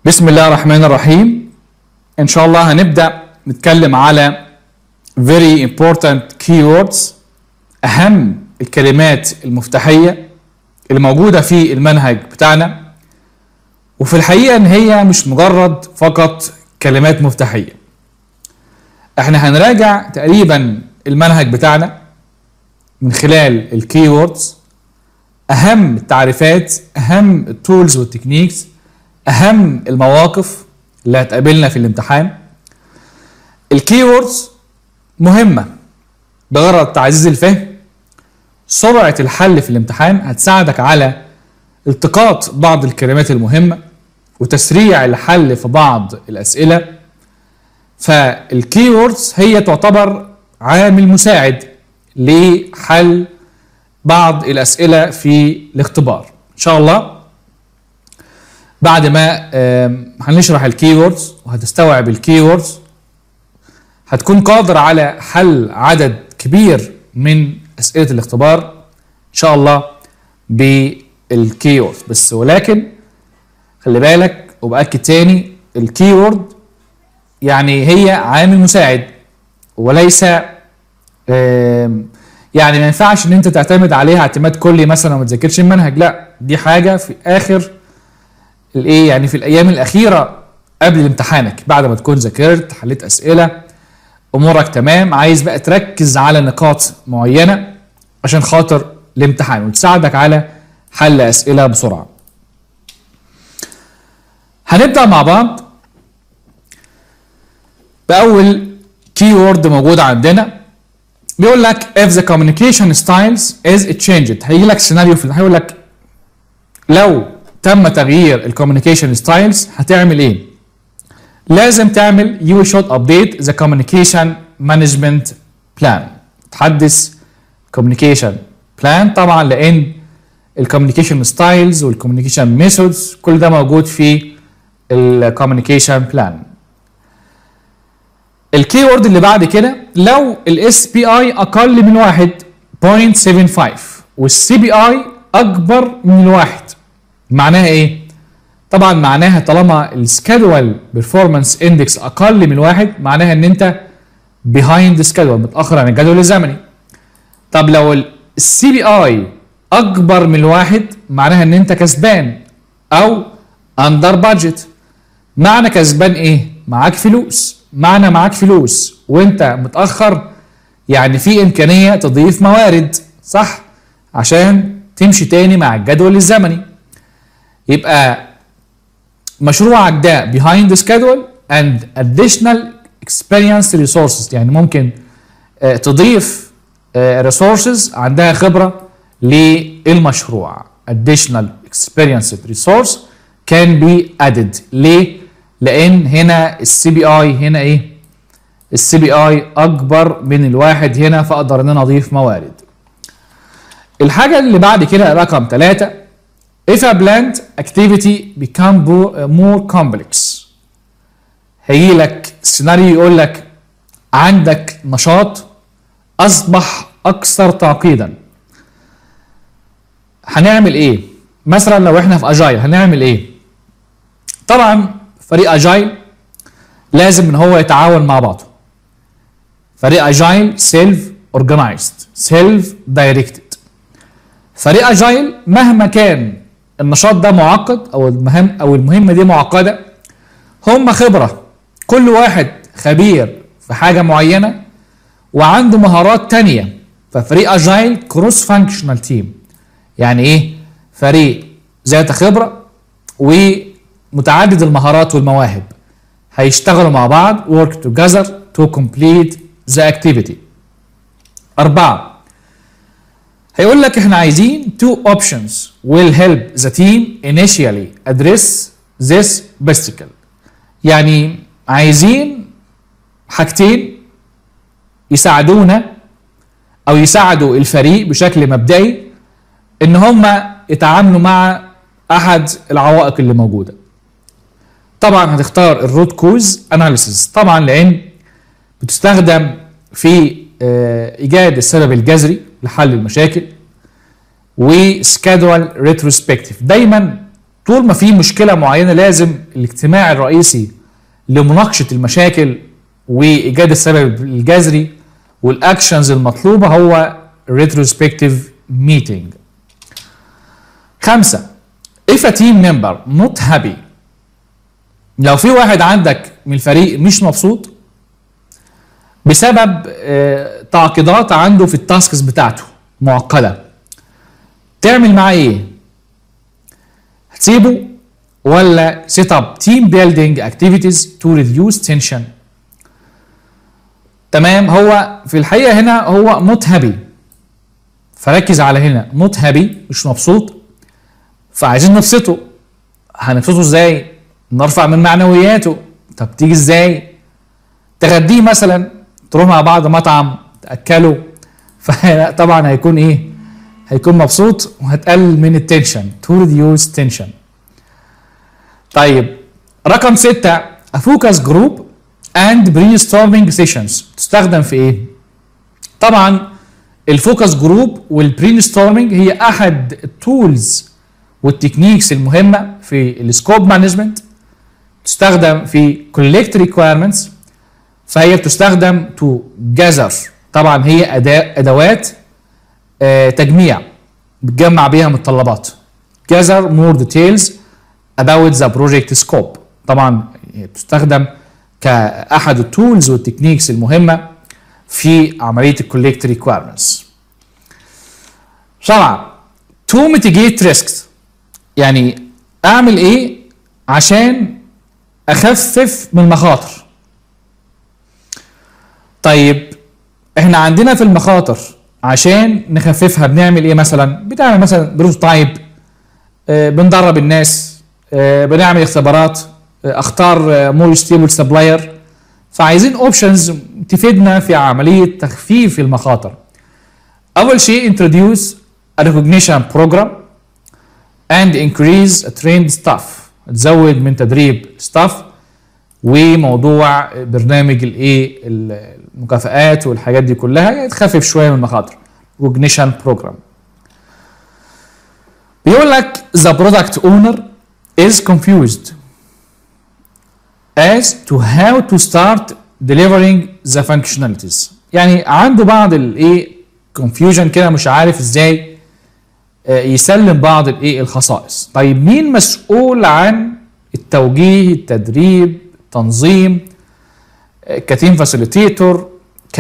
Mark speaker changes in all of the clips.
Speaker 1: بسم الله الرحمن الرحيم. إن شاء الله هنبدأ نتكلم على very important keywords، أهم الكلمات المفتاحية اللي موجودة في المنهج بتاعنا، وفي الحقيقة إن هي مش مجرد فقط كلمات مفتاحية. احنا هنراجع تقريبا المنهج بتاعنا من خلال الكيوردز، أهم التعريفات، أهم التولز والتكنيكس، أهم المواقف اللي هتقابلنا في الامتحان. الكيوردز مهمة بغرض تعزيز الفهم، سرعة الحل في الامتحان، هتساعدك على التقاط بعض الكلمات المهمة وتسريع الحل في بعض الأسئلة. فالكيوردز هي تعتبر عامل مساعد لحل بعض الأسئلة في الاختبار. إن شاء الله بعد ما هنشرح الكيوردز وهتستوعب الكيوردز، هتكون قادر على حل عدد كبير من أسئلة الاختبار إن شاء الله بالكيوردز. بس ولكن خلي بالك وبأكد تاني، الكيورد يعني هي عامل مساعد وليس يعني ما ينفعش ان انت تعتمد عليها اعتماد كلي مثلا وما تذاكرش المنهج. لا، دي حاجه في اخر الايه، يعني في الايام الاخيره قبل امتحانك، بعد ما تكون ذاكرت حليت اسئله امورك تمام، عايز بقى تركز على نقاط معينه عشان خاطر الامتحان وتساعدك على حل اسئله بسرعه. هنبدا مع بعض باول كيورد موجود عندنا. بيقول لك if the communication styles is changed. هيجي لك سيناريو هيقول لك لو تم تغيير الكوميونيكيشن ستايلز هتعمل ايه؟ لازم تعمل you should update the communication management plan. تحدث communication plan طبعا، لان الكوميونيكيشن ستايلز والكوميونيكيشن ميثودز كل ده موجود في الكوميونيكيشن بلان. الكيورد اللي بعد كده، لو الاس بي اي اقل من 1.75 والسي بي اي اكبر من 1، معناها ايه؟ طبعا معناها طالما السكادول بيرفورمانس اندكس اقل من 1 معناها ان انت بيهايند سكادول، متاخر عن الجدول الزمني. طب لو السي بي اي اكبر من 1 معناها ان انت كسبان او اندر بادجت. معنى كسبان ايه؟ معاك فلوس. معنى معاك فلوس وانت متاخر يعني في امكانيه تضيف موارد، صح؟ عشان تمشي تاني مع الجدول الزمني. يبقى مشروعك ده behind schedule and additional experience resources، يعني ممكن تضيف resources عندها خبرة للمشروع. additional experienced resource can be added. ليه؟ لأن هنا السي بي اي هنا ايه؟ السي بي اي أكبر من 1 هنا، فأقدر إن أنا أضيف موارد. الحاجة اللي بعد كده رقم 3، if a planned activity become more complex. هيجي لك سيناريو يقول لك عندك نشاط أصبح أكثر تعقيدا، هنعمل إيه؟ مثلا لو إحنا في أجايل هنعمل إيه؟ طبعا فريق أجايل لازم إن هو يتعاون مع بعضه. فريق أجايل سيلف أورجنايزد، سيلف دايركتد. فريق أجايل مهما كان النشاط ده معقد او المهمه دي معقده، هم خبره، كل واحد خبير في حاجه معينه وعنده مهارات تانية. ففريق اجايل كروس فانكشنال تيم، يعني ايه؟ فريق ذات خبره ومتعدد المهارات والمواهب هيشتغلوا مع بعض work together to complete the activity. 4، هيقول لك احنا عايزين two options will help the team initially address this obstacle. يعني عايزين حاجتين يساعدونا او يساعدوا الفريق بشكل مبدئي ان هم يتعاملوا مع احد العوائق اللي موجوده. طبعا هتختار الروت كوز اناليسيس طبعا، لان بتستخدم في ايجاد السبب الجذري لحل المشاكل. وسكادول ريتروسبكتيف، دايما طول ما في مشكله معينه لازم الاجتماع الرئيسي لمناقشه المشاكل وايجاد السبب الجذري والاكشنز المطلوبه هو retrospective meeting. 5 if a team member not happy، لو في واحد عندك من الفريق مش مبسوط بسبب تعقيدات عنده في التاسكس بتاعته معقده، تعمل معاه ايه؟ هتسيبه ولا set up team building activities to reduce tension؟ تمام. هو في الحقيقه هنا هو not happy، فركز على هنا not happy، مش مبسوط، فعايزين نبسطه. هنبسطه ازاي؟ نرفع من معنوياته. طب تيجي ازاي؟ تغديه مثلا، تروح مع بعض مطعم تاكلوا، فطبعا هيكون ايه؟ هيكون مبسوط وهتقلل من التنشن to reduce tension. طيب رقم 6 a focus group and brainstorming sessions تستخدم في ايه؟ طبعا الفوكس جروب والبرينستورمنج هي احد التولز والتكنيكس المهمه في السكوب مانجمنت، تستخدم في collect requirements، فهي بتستخدم to gather، طبعا هي ادوات تجميع بتجمع بيها متطلبات. gather more details about the project scope، طبعا بتستخدم كأحد التولز والتكنيكس المهمة في عملية الكوليكت ريكويرمنتس. 7 to mitigate risks، يعني اعمل ايه عشان اخفف من المخاطر. طيب احنا عندنا في المخاطر عشان نخففها بنعمل ايه؟ بنعمل مثلا بروتوتايب، بندرب الناس، بنعمل اختبارات، اختار مور ستيبل سبلاير. فعايزين اوبشنز تفيدنا في عمليه تخفيف المخاطر. اول شيء introduce a recognition program and increase a trained staff، تزود من تدريب staff وموضوع برنامج الايه المكافآت والحاجات دي كلها، يعني تخفف شويه من المخاطر. recognition program. بيقول لك the product owner is confused as to how to start delivering the functionalities، يعني عنده بعض الايه confusion كده، مش عارف ازاي يسلم بعض الايه الخصائص. طيب مين مسؤول عن التوجيه، التدريب، التنظيم، كتيم فاسيليتيتور،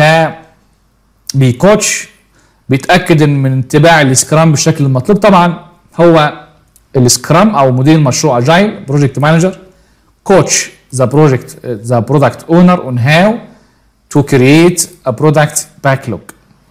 Speaker 1: بيكوتش، بيتاكد من اتباع السكرام بالشكل المطلوب؟ طبعا هو السكرام او مدير المشروع اجايل بروجكت مانجر. كوتش the product owner on how to create a product backlog.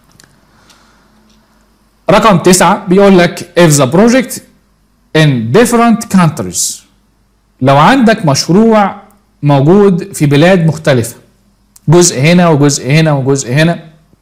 Speaker 1: رقم 9 بيقول لك if the project in different countries، لو عندك مشروع موجود في بلاد مختلفة، جزء هنا وجزء هنا وجزء هنا،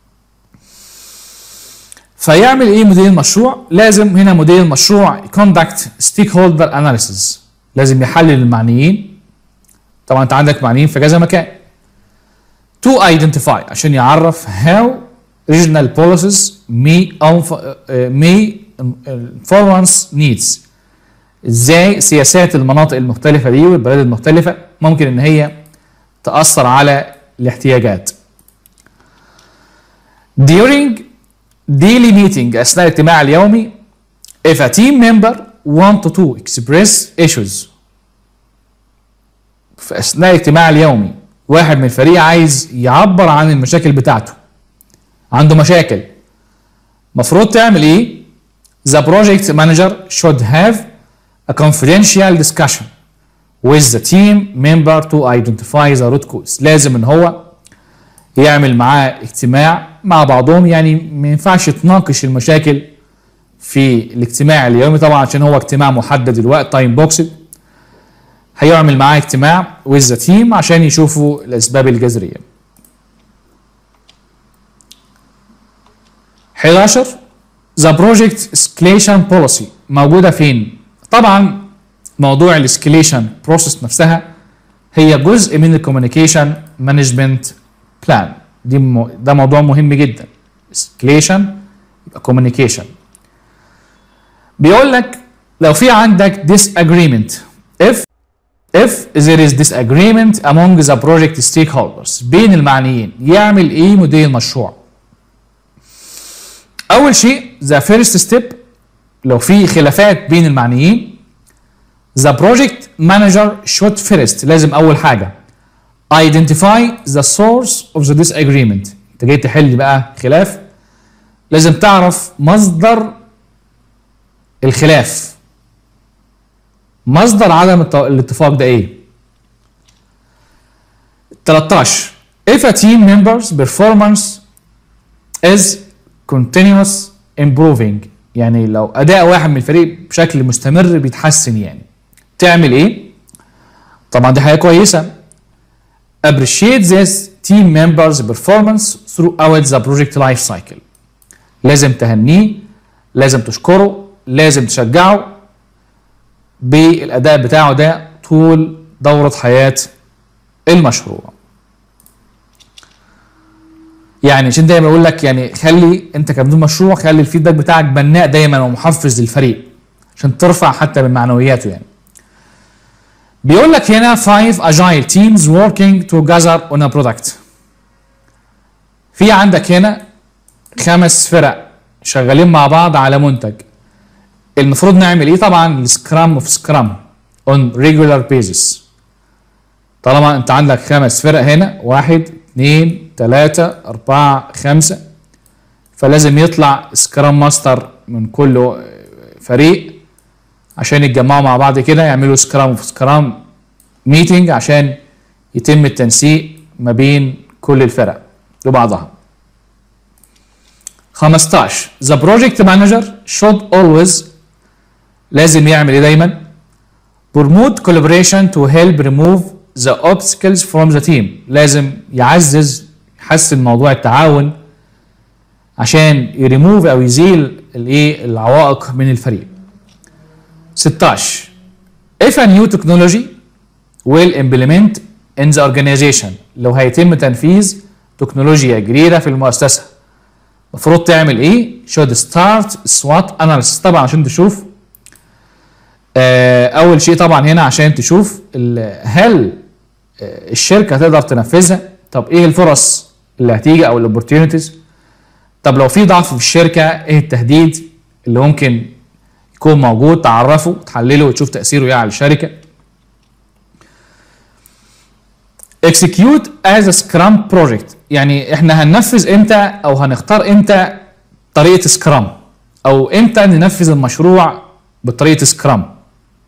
Speaker 1: فيعمل ايه مدير المشروع؟ لازم هنا مدير المشروع conduct stakeholder analysis، لازم يحلل المعنيين. طبعا انت عندك معنيين في كذا مكان. to identify، عشان يعرف how regional policies may influence needs، ازاي سياسات المناطق المختلفة دي والبلاد المختلفة ممكن ان هي تأثر على الاحتياجات. during daily meeting، اثناء الاجتماع اليومي، if a team member want to express issues، في اثناء الاجتماع اليومي واحد من الفريق عايز يعبر عن المشاكل بتاعته، عنده مشاكل، مفروض تعمل ايه؟ the project manager should have a confidential discussion with the team member to identify the root cause. لازم ان هو يعمل معاه اجتماع مع بعضهم، يعني ما ينفعش تناقش المشاكل في الاجتماع اليومي طبعا عشان هو اجتماع محدد الوقت تايم بوكسد. هيعمل معاه اجتماع with the team عشان يشوفوا الاسباب الجذريه. 11 the project escalation policy موجوده فين؟ طبعا موضوع الاسكليشن بروسيس نفسها هي جزء من الكوميونيكيشن مانجمنت بلان، ده موضوع مهم جدا. اسكليشن يبقى كوميونيكيشن. بيقول لك لو في عندك disagreement if there is disagreement among the project stakeholders بين المعنيين يعمل ايه مدير المشروع؟ اول شيء the first step لو في خلافات بين المعنيين the project manager should first لازم اول حاجه identify the source of the disagreement. انت جاي تحل بقى خلاف لازم تعرف مصدر الخلاف، مصدر عدم الاتفاق ده ايه. 13 if a team member's performance is continuous improving يعني لو اداء واحد من الفريق بشكل مستمر بيتحسن يعني تعمل ايه؟ طبعا دي حاجه كويسه. appreciate this team members performance throughout the project life cycle. لازم تهنيه، لازم تشكره، لازم تشجعه بالاداء بتاعه ده طول دورة حياة المشروع. يعني عشان دايما بقول لك يعني خلي انت كمدير مشروع خلي الفيدباك بتاعك بناء دايما ومحفز للفريق عشان ترفع حتى من معنوياته يعني. بيقول لك هنا 5 agile teams working together on a product. في عندك هنا 5 فرق شغالين مع بعض على منتج. المفروض نعمل ايه؟ طبعا السكرام اوف سكرام on regular basis. طالما انت عندك 5 فرق هنا 1 2 3 4 5 فلازم يطلع سكرام ماستر من كل فريق عشان يتجمعوا مع بعض كده يعملوا سكرام اوف سكرام ميتنج عشان يتم التنسيق ما بين كل الفرق وبعضها. 15 the project manager should always لازم يعمل ايه دايما؟ promote collaboration to help remove the obstacles from the team. لازم يحسن موضوع التعاون عشان يريموف او يزيل الايه العوائق من الفريق. 16 if a new technology will implement in the organization لو هيتم تنفيذ تكنولوجيا جديدة في المؤسسة المفروض تعمل ايه؟ should start SWOT analysis. طبعا عشان تشوف اول شيء طبعا هنا عشان تشوف هل الشركة تقدر تنفذها، طب ايه الفرص اللي هتيجي او الاوبورتيونيتيز، طب لو في ضعف في الشركة ايه التهديد اللي ممكن يكون موجود، تعرفه تحلله وتشوف تأثيره ايه على الشركة. execute as a scrum project يعني احنا هننفذ امتى او هنختار امتى طريقة سكرام او امتى ننفذ المشروع بطريقة سكرام.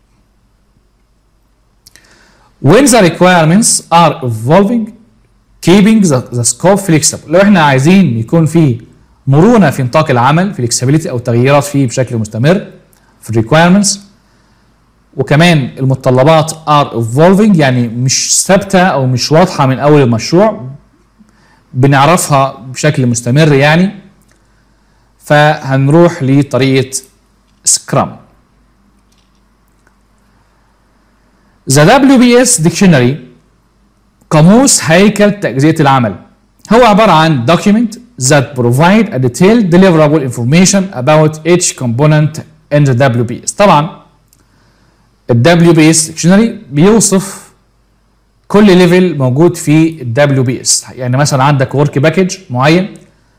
Speaker 1: when the requirements are evolving keeping the scope flexible. لو احنا عايزين يكون في مرونة في نطاق العمل flexibility او تغييرات فيه بشكل مستمر في requirements وكمان المتطلبات are evolving يعني مش ثابتة او مش واضحة من اول المشروع بنعرفها بشكل مستمر يعني فهنروح لطريقة سكرام. The WBS Dictionary قاموس هيكل تجزئة العمل هو عبارة عن document that provide a detailed deliverable information about each component in the WBS. طبعا ال WBS Dictionary بيوصف كل ليفل موجود في ال WBS. يعني مثلا عندك work package معين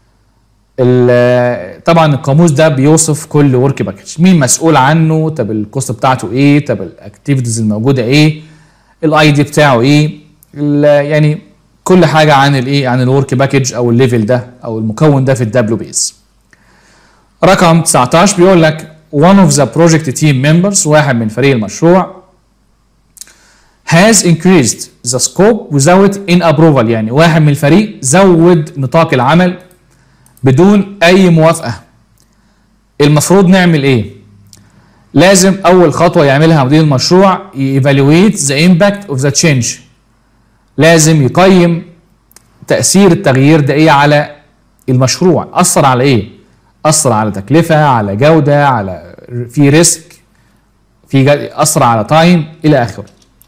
Speaker 1: طبعا القاموس ده بيوصف كل ورك باكج مين مسؤول عنه، طب الكوست بتاعته ايه، طب الاكتيفيتيز الموجوده ايه، الاي دي بتاعه ايه، يعني كل حاجه عن الايه عن الورك باكج او الليفل ده او المكون ده في الدبليو بي اس. رقم 19 بيقول لك one of the project team members واحد من فريق المشروع has increased the scope without in approval يعني واحد من الفريق زود نطاق العمل بدون اي موافقه. المفروض نعمل ايه؟ لازم اول خطوه يعملها مدير المشروع evaluate the impact of the change. لازم يقيم تاثير التغيير ده ايه على المشروع، اثر على ايه؟ اثر على تكلفه، على جوده، على في ريسك، في اثر على تايم الى اخره.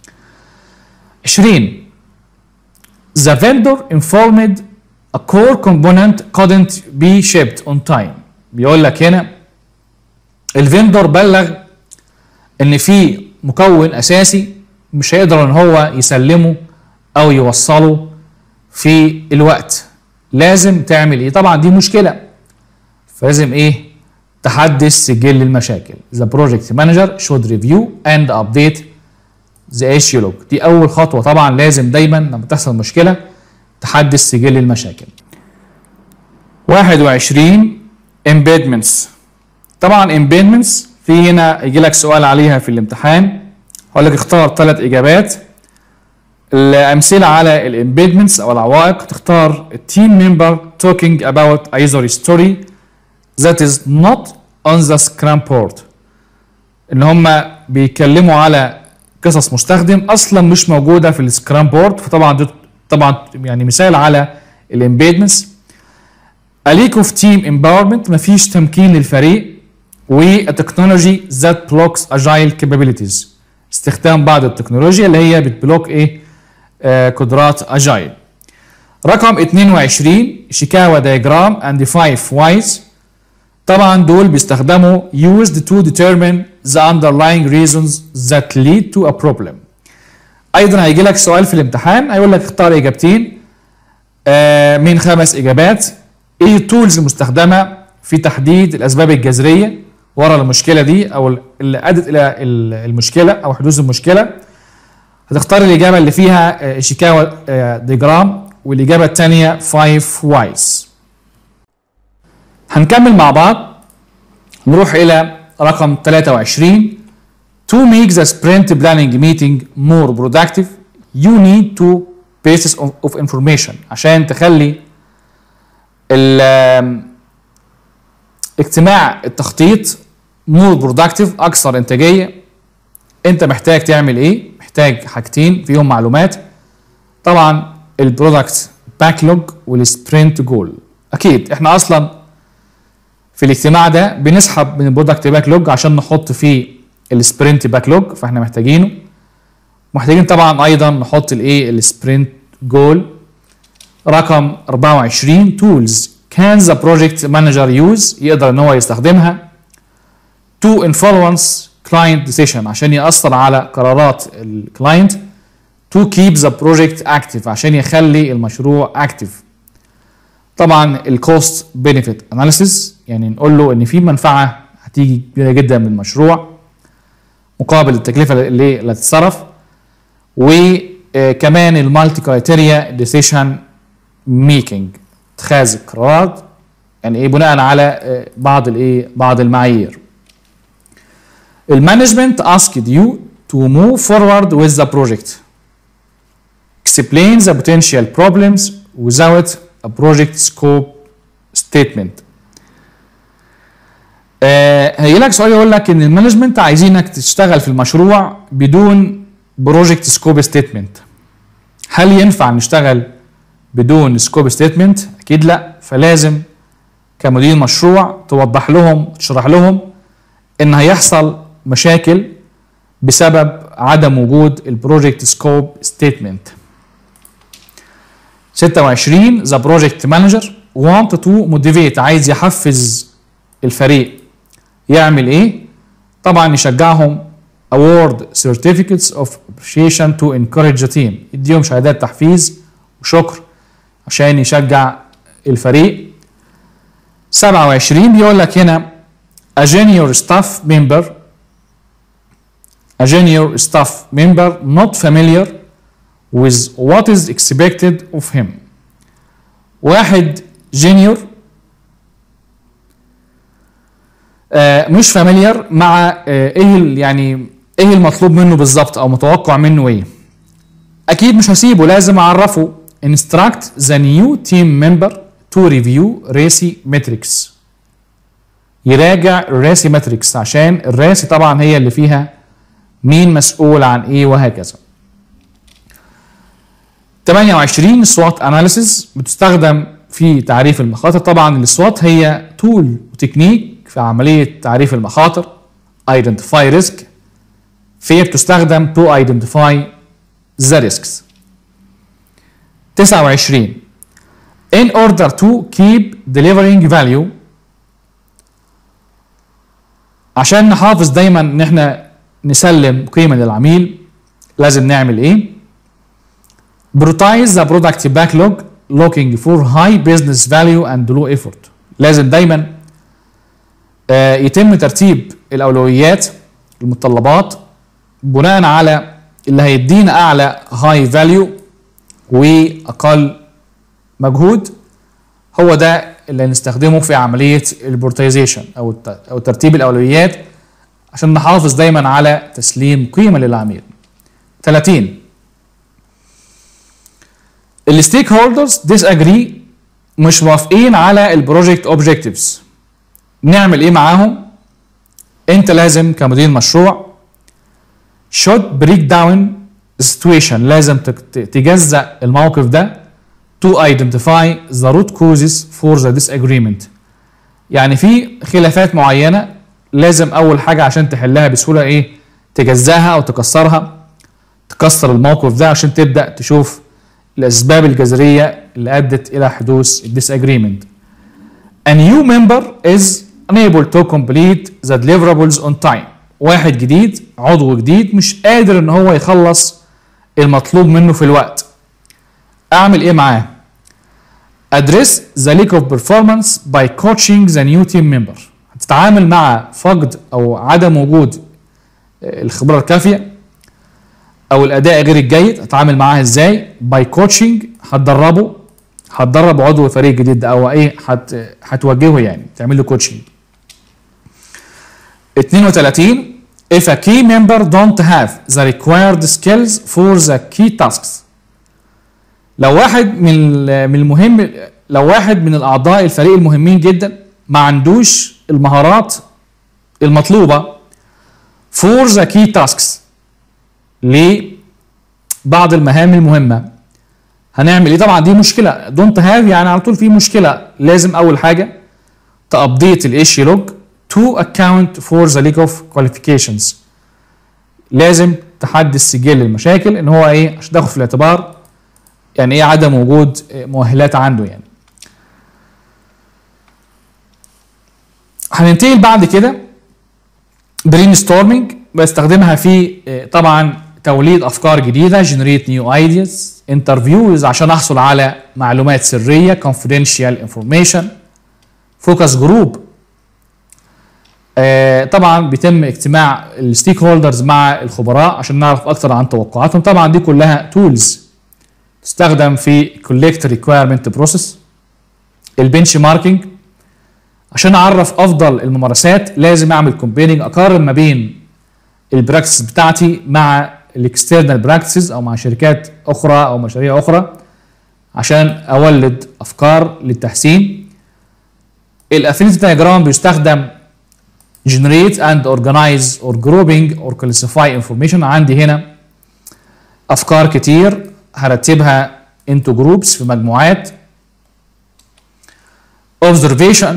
Speaker 1: 20 the vendor informed a core component couldn't be shipped on time. بيقول لك هنا الفندور بلغ ان في مكون اساسي مش هيقدر ان هو يسلمه او يوصله في الوقت، لازم تعمل ايه؟ طبعا دي مشكله، فلازم ايه؟ تحدث سجل المشاكل. The project manager should review and update the issue log. دي اول خطوه. طبعا لازم دايما لما تحصل مشكله تحدث سجل المشاكل. 21 embedments. طبعا embedments في هنا يجي لك سؤال عليها في الامتحان، هقول لك اختار 3 اجابات. الامثله على الامبيدمنتس او العوائق، تختار team member talking about either story that is not on the scrum board. ان هم بيتكلموا على قصص مستخدم اصلا مش موجوده في السكرام بورد، فطبعا يعني مثال على الامبيدمنتس. a lack of team empowerment، مفيش تمكين للفريق، والتكنولوجي that blocks agile capabilities، استخدام بعض التكنولوجيا اللي هي بتبلوك ايه؟ قدرات اجايل. رقم 22 شيكاوا diagram and 5 whys. طبعا دول بيستخدموا used to determine the underlying reasons that lead to a problem. ايضا هيجي لك سؤال في الامتحان هيقول لك اختار اجابتين من 5 اجابات. ايه التولز المستخدمه في تحديد الاسباب الجذريه ورا المشكله دي او اللي ادت الى المشكله او حدوث المشكله؟ هتختار الاجابه اللي فيها شيكاوا ديجرام، والاجابه الثانيه 5 وايز. هنكمل مع بعض، نروح الى رقم 23. To make the sprint planning meeting more productive you need two pieces of information. عشان تخلي اجتماع التخطيط more productive اكثر انتاجيه، انت محتاج تعمل ايه؟ محتاج حاجتين فيهم معلومات. طبعا البرودكت باكلوج والسبرنت جول. اكيد احنا اصلا في الاجتماع ده بنسحب من البرودكت باكلوج عشان نحط فيه السبرنت باكلوج، فاحنا محتاجينه. محتاجين طبعا ايضا نحط الايه؟ السبرنت جول. رقم 24 tools can the project manager use، يقدر ان هو يستخدمها to influence client decision، عشان يأثر على قرارات الكلاينت. to keep the project active، عشان يخلي المشروع active. طبعا الكوست بينيفيت اناليسيس، يعني نقول له ان في منفعه هتيجي كبيره جدا من المشروع مقابل التكلفه اللي هتتصرف. وكمان المالتي كرايتيريا ديسيشن ميكنج، اتخاذ القرارات يعني ايه بناء على بعض المعايير. المانجمنت asked you to move forward with the project. Explain the potential problems without a project scope statement. هيجيلك سؤال يقول لك ان المانجمنت عايزينك تشتغل في المشروع بدون بروجكت سكوب ستيتمنت. هل ينفع نشتغل بدون سكوب ستيتمنت؟ اكيد لا. فلازم كمدير مشروع توضح لهم تشرح لهم ان هيحصل مشاكل بسبب عدم وجود البروجكت سكوب ستيتمنت. 26 the project manager want to motivate، عايز يحفز الفريق يعمل ايه؟ طبعا يشجعهم award certificates of appreciation to encourage the team، يديهم شهادات تحفيز وشكر عشان يشجع الفريق. 27 بيقول لك هنا a junior staff member not familiar with what is expected of him. واحد جونيور مش فاميليار مع ايه المطلوب منه بالظبط او متوقع منه ايه. اكيد مش هسيبه، لازم اعرفه. instruct the new team member to review RACI metrics، يراجع الراسي ماتريكس عشان الراسي طبعا هي اللي فيها مين مسؤول عن ايه وهكذا. 28 SWOT analysis بتستخدم في تعريف المخاطر. طبعا السوات هي تول وتكنيك في عملية تعريف المخاطر. identify risk، فهي بتستخدم to identify the risks. 29 in order to keep delivering value، عشان نحافظ دايما ان احنا نسلم قيمة للعميل لازم نعمل ايه؟ Prioritize the product backlog looking for high business value and low effort. لازم دايما يتم ترتيب الأولويات المتطلبات بناء على اللي هيدينا أعلى high value وأقل مجهود. هو ده اللي هنستخدمه في عملية البورتايزيشن أو ترتيب الأولويات عشان نحافظ دايما على تسليم قيمة للعميل. 30 الستيك هولدرز disagree، مش موافقين على البروجكت اوبجكتيفز. نعمل ايه معاهم؟ انت لازم كمدير مشروع should break down situation، لازم تجزأ الموقف ده to identify the root causes for the disagreement. يعني في خلافات معينة لازم اول حاجة عشان تحلها بسهولة ايه؟ تجزأها او تكسرها، تكسر الموقف ده عشان تبدأ تشوف الأسباب الجذرية اللي أدت إلى حدوث disagreement. A new member is unable to complete the deliverables on time. واحد جديد، عضو جديد مش قادر إن هو يخلص المطلوب منه في الوقت. أعمل إيه معاه؟ Address the lack of performance by coaching the new team member. هتتعامل مع فقد أو عدم وجود الخبرة الكافية او الاداء غير الجيد. اتعامل معاها ازاي؟ باي كوتشنج، هتدرب عضو فريق جديد ده او ايه، هتوجهه يعني تعمل له كوتشنج. 32 if a key member don't have the required skills for the key tasks. لو واحد من الاعضاء الفريق المهمين جدا ما عندوش المهارات المطلوبه for the key tasks لبعض المهام المهمة، هنعمل ايه؟ طبعا دي مشكلة. دونت هاف يعني على طول في مشكلة. لازم اول حاجة تابديت الايشيو لوج to account for the lack of qualifications. لازم تحدث سجل المشاكل ان هو ايه عشان تاخد في الاعتبار يعني ايه عدم وجود مؤهلات عنده يعني. هننتقل بعد كده برين ستورمينج، بستخدمها في طبعا توليد افكار جديده، generate new ideas، interviews عشان احصل على معلومات سريه confidential information، focus group. طبعا بيتم اجتماع الستيك هولدرز مع الخبراء عشان نعرف اكتر عن توقعاتهم. طبعا دي كلها تولز تستخدم في collect requirement process. البنش ماركينج عشان اعرف افضل الممارسات لازم اعمل comparing، اقارن ما بين البراكتس بتاعتي مع الاكسترنال براكتسز او مع شركات اخرى او مشاريع اخرى عشان اولد افكار للتحسين. الافينيتي دايجرام بيستخدم generate and organize or grouping or classify information. عندي هنا افكار كتير هرتبها into groups في مجموعات. observation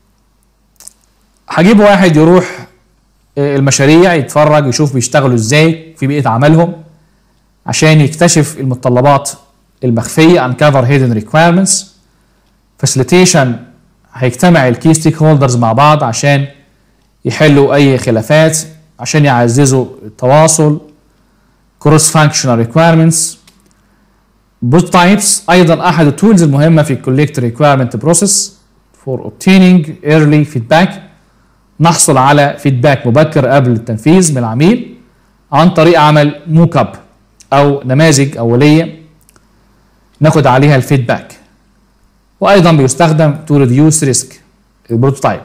Speaker 1: هجيب واحد يروح المشاريع يتفرج يشوف بيشتغلوا ازاي في بيئة عملهم عشان يكتشف المتطلبات المخفية uncover hidden requirements. facilitation هيجتمع الكي ستيك هولدرز مع بعض عشان يحلوا اي خلافات عشان يعززوا التواصل. cross functional requirements. prototypes ايضا احد التولز المهمة في collect requirement process for obtaining early feedback. نحصل على فيدباك مبكر قبل التنفيذ من العميل عن طريق عمل موك اب او نماذج اوليه ناخد عليها الفيدباك. وايضا بيستخدم تو ريديوس ريسك البروتوتايب.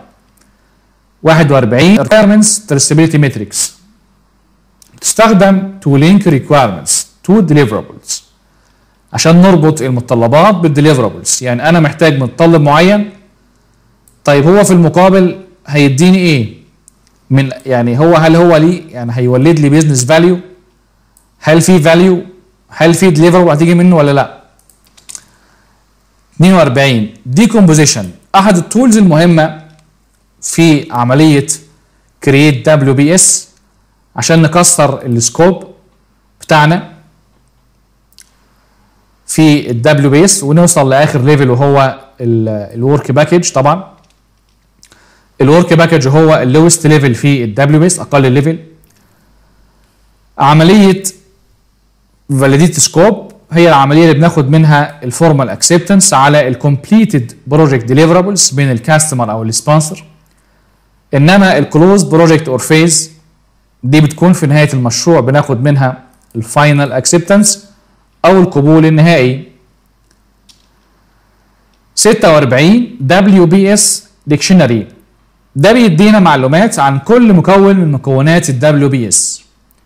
Speaker 1: 41 requirements traceability metrics تستخدم تو لينك requirements تو deliverables عشان نربط المتطلبات بالdeliverables. يعني انا محتاج متطلب معين، طيب هو في المقابل هيديني ايه من يعني هل هو ليه يعني هيولد لي بيزنس فاليو، هل في فاليو، هل في ديليفربل هتيجي منه ولا لا. 42 ديكومبوزيشن احد التولز المهمه في عمليه كرييت WBS عشان نكسر السكوب بتاعنا في WBS ونوصل لاخر ليفل وهو الورك باكج. طبعا الورك باكج هو اللوست ليفل في WBS، اقل ليفل. عمليه فاليديتي سكوب هي العمليه اللي بناخد منها الفورمال اكسبتنس على الكومبليتد بروجكت ديليفرابلز بين الكاستمر او السبونسر. انما الكلوز بروجكت اور فيز دي بتكون في نهايه المشروع بناخد منها الفاينل اكسبتنس او القبول النهائي. 46 WBS ديكشنري ده بيدينا معلومات عن كل مكون من مكونات ال WBS.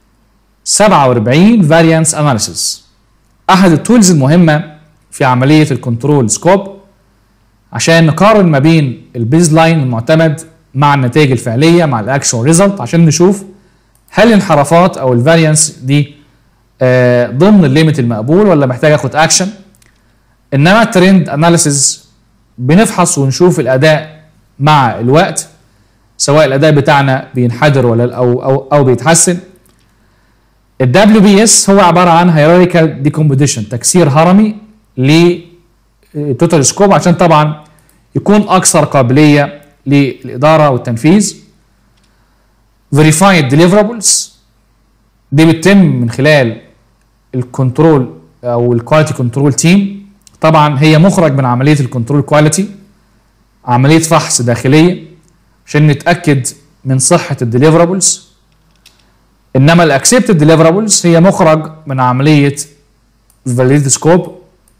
Speaker 1: 47 فاريانس اناليسيس احد التولز المهمه في عمليه الكنترول سكوب عشان نقارن ما بين البيز لاين المعتمد مع النتائج الفعليه مع الاكشوال ريزلت عشان نشوف هل الانحرافات او الفاريانس دي ضمن الليميت المقبول ولا محتاج اخد اكشن. انما الترند اناليسيس بنفحص ونشوف الاداء مع الوقت سواء الاداء بتاعنا بينحدر ولا او بيتحسن. ال WBS هو عباره عن هيراريكال ديكومبوزيشن تكسير هرمي لتوتال سكوب عشان طبعا يكون اكثر قابليه للاداره والتنفيذ. Verified deliverables دي بتتم من خلال الكنترول او الكواليتي كنترول تيم. طبعا هي مخرج من عمليه الكنترول كواليتي عمليه فحص داخليه عشان نتاكد من صحه الديليفرابلز. انما الاكسبتد ديليفرابلز هي مخرج من عمليه فاليديتي سكوب.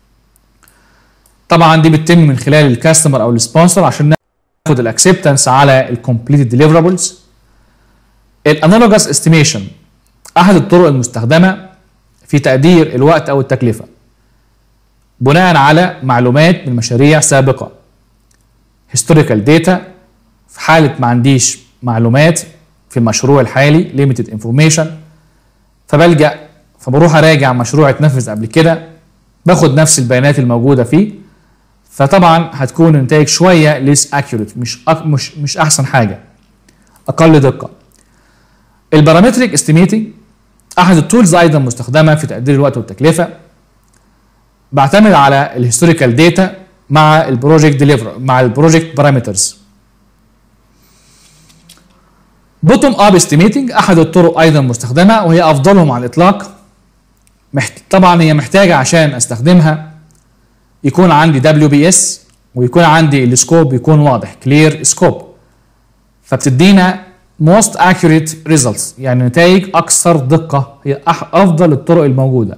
Speaker 1: طبعا دي بتتم من خلال الكاستمر او السبونسر عشان ناخد الاكسبتنس على الكومبليتد ديليفرابلز. الانالوجس استيميشن احد الطرق المستخدمه في تقدير الوقت او التكلفه بناء على معلومات من مشاريع سابقه. هيستوريكال داتا في حاله ما عنديش معلومات في المشروع الحالي limited information فبروح اراجع مشروع اتنفذ قبل كده باخد نفس البيانات الموجوده فيه فطبعا هتكون النتائج شويه less accurate مش احسن حاجه اقل دقه. البارامتريك استيميتنج احد التولز ايضا مستخدمه في تقدير الوقت والتكلفه. بعتمد على الهيستوريكال داتا مع البروجكت بارامترز. بوتوم اب استيميتنج احد الطرق ايضا مستخدمه وهي افضلهم على الاطلاق. طبعا هي محتاجه عشان استخدمها يكون عندي WBS ويكون عندي السكوب يكون واضح كلير سكوب فبتدينا most accurate results يعني نتائج اكثر دقه هي افضل الطرق الموجوده.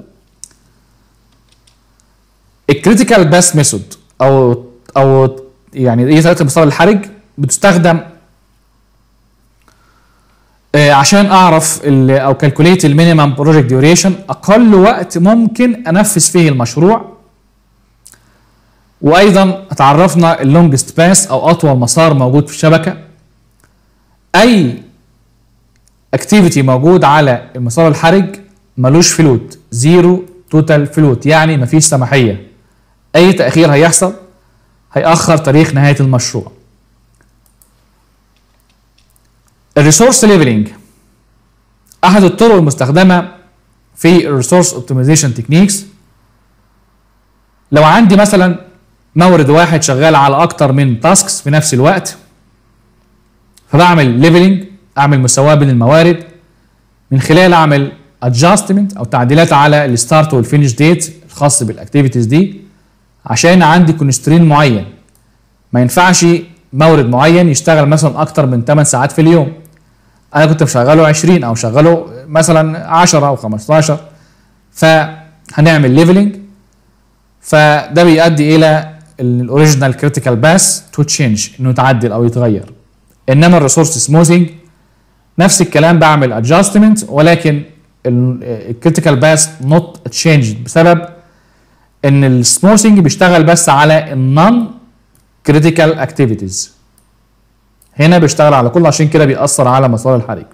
Speaker 1: الكريتيكال باث ميثود او يعني دي طريقه المسار الحرج بتستخدم عشان اعرف او كالكوليت المينيمم بروجكت ديوريشن اقل وقت ممكن انفذ فيه المشروع. وايضا اتعرفنا اللونجست باث او اطول مسار موجود في الشبكه. اي اكتيفيتي موجود على المسار الحرج ملوش فلوت زيرو توتال فلوت يعني مفيش سماحيه. اي تاخير هيحصل هيأخر تاريخ نهايه المشروع. الريسورس ليفلنج احد الطرق المستخدمه في الريسورس اوبتمايزيشن تكنيكس. لو عندي مثلا مورد واحد شغال على اكتر من تاسكس في نفس الوقت فبعمل ليفلنج اعمل مساواه بين الموارد من خلال اعمل ادجستمنت او تعديلات على الستارت والفينش ديت الخاص بالاكتيفيتيز دي عشان عندي كونسترين معين. ما ينفعش مورد معين يشتغل مثلا اكتر من 8 ساعات في اليوم. انا كنت مشغله 20 او شغله مثلا 10 او 15 فهنعمل ليفلنج فده بيؤدي الى الاوريجينال كريتيكال باث تو تشينج انه يتعدل او يتغير. انما الريسورس سموثينج نفس الكلام بعمل ادجستمنت ولكن الكريتيكال باث نوت تشينج بسبب ان السموثينج بيشتغل بس على النون كريتيكال اكتيفيتيز. هنا بيشتغل على كله عشان كده بيأثر على مسار الحريق.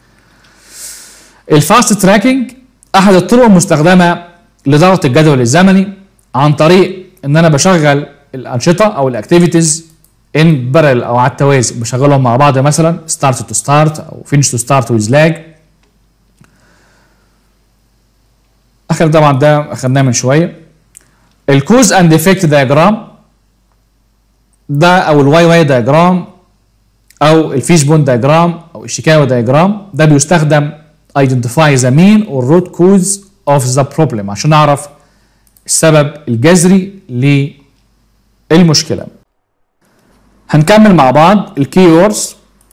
Speaker 1: الفاست تراكنج احد الطرق المستخدمه لضغط الجدول الزمني عن طريق ان انا بشغل الانشطه او الاكتيفيتيز ان بارل او على التوازي بشغلهم مع بعض مثلا ستارت تو ستارت او فينش تو ستارت ويز لاج. اخر طبعا ده اخدناه من شويه. الكوز اند افكت دايجرام ده او الواي واي دايجرام او الفيش بون دايجرام او الشيكاغو دايجرام ده بيستخدم identify the mean or root cause of the problem عشان نعرف السبب الجذري للمشكلة. هنكمل مع بعض الكيوردز.